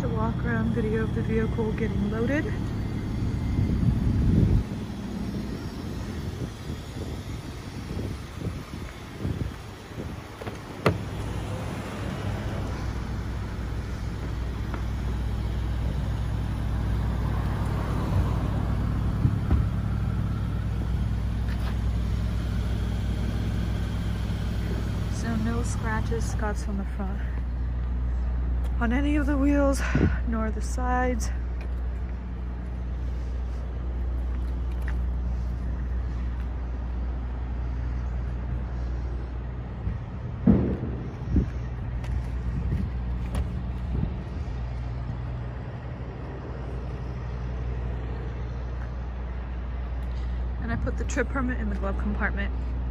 a walk around video of the vehicle getting loaded. So no scratches, scuffs on the front, on any of the wheels, nor the sides. And I put the trip permit in the glove compartment.